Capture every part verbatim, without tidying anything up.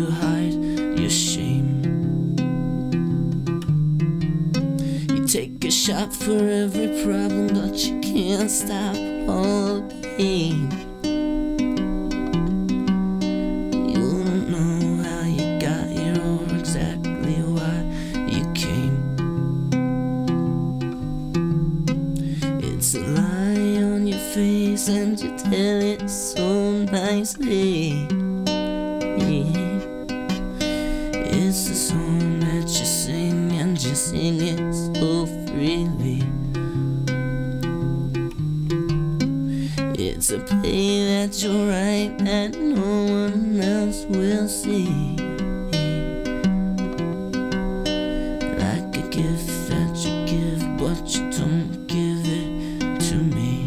to hide your shame. You take a shot for every problem, but you can't stop all the pain. You don't know how you got here or exactly why you came. It's a lie on your face and you tell it so nicely. Yeah. It's a song that you sing and you sing it so freely. It's a play that you write that no one else will see. Like a gift that you give, but you don't give it to me.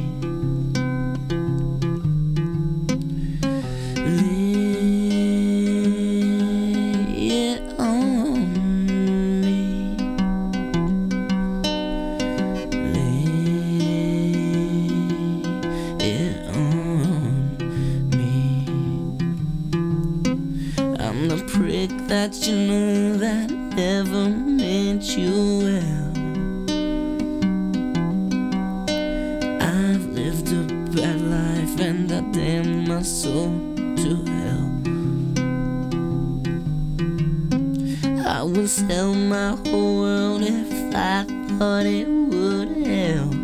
I'm the prick that you know that never meant you well. I've lived a bad life and I damn my soul to hell. I would sell my whole world if I thought it would help.